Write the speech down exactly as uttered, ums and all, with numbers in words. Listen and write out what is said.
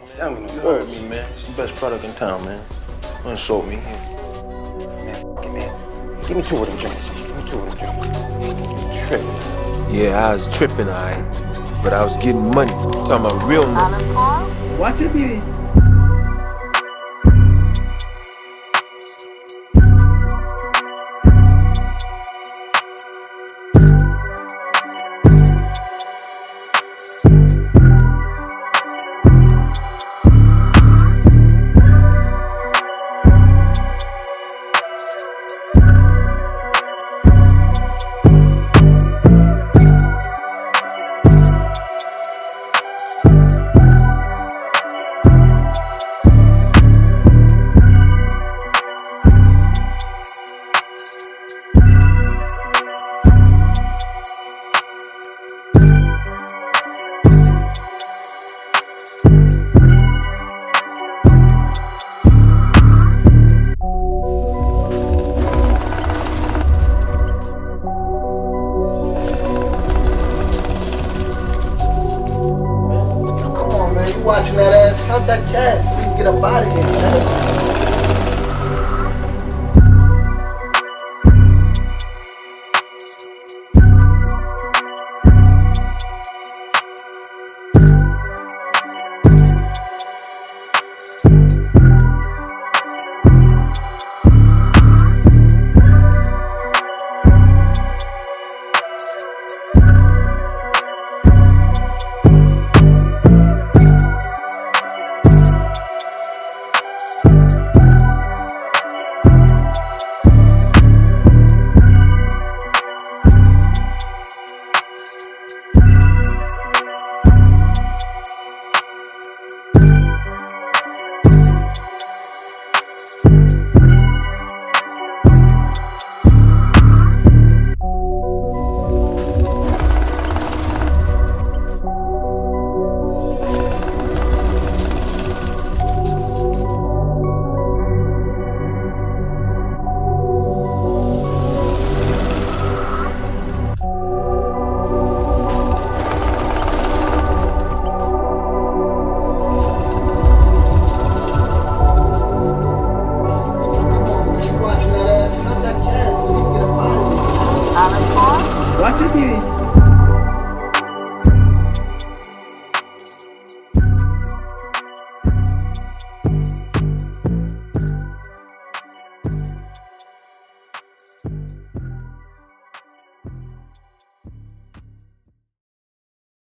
Sound me no You heard words. me, man. It's the best product in town, man. Don't insult me. Man, f it, man. Give me two of them joints. Give me two of them joints. Tripping. Yeah, I was tripping, alright. But I was getting money. Talking about real money. What it be? Watching that ass, count that cash so we can get up out of here, man.